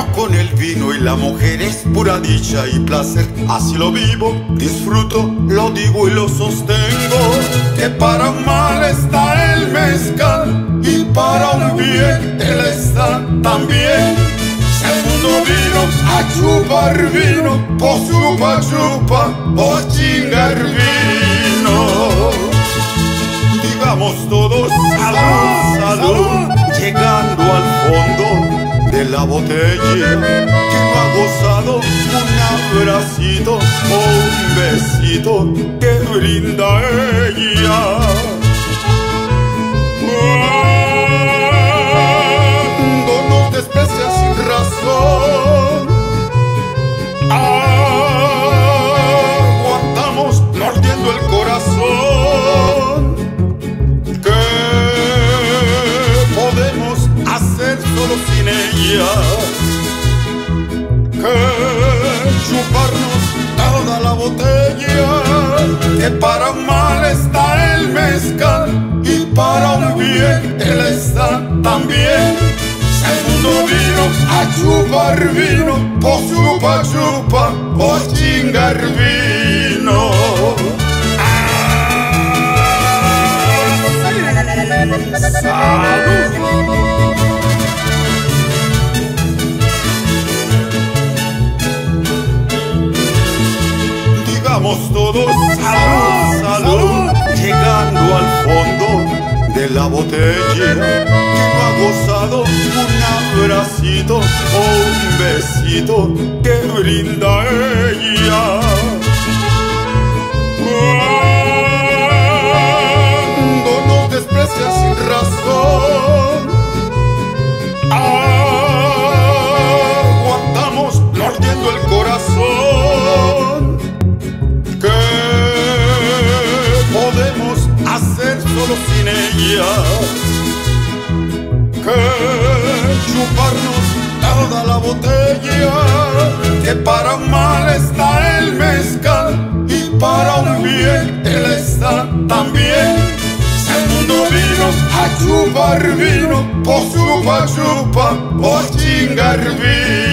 con el vino y la mujer es pura dicha y placer. Así lo vivo, disfruto, lo digo y lo sostengo, que para un mal está el mezcal y para un bien él está también. Si el mundo vino a chupar vino, pues chupa, chupa, o chingar vino. Digamos todos salud, salud, llegando al fondo de la botella. Que no ha gozado un abracito o un besito que brinda ella. Cuando nos desprecia sin razón, aguantamos mordiendo el corazón. ¿Qué podemos hacer solo sin ella? Que chuparnos toda la botella, que para un mal está el mezcal y para un bien él está también. Si el mundo vino a chupar vino, pues chupa, chupa, o chingar vino. ¡Salud! Digamos todos salud, salud, llegando al fondo de la botella. Que no ha gozado un abracito o un besito que brinda ella. Cuando nos desprecia sin razón, aguantamos mordiendo el corazón. ¿Qué podemos hacer solo sin ella? Que chuparnos toda la botella, que para un mal está el mezcal y para un bien él está también. Si el mundo vino a chupar vino, pues chupa, chupa, o chingar vino.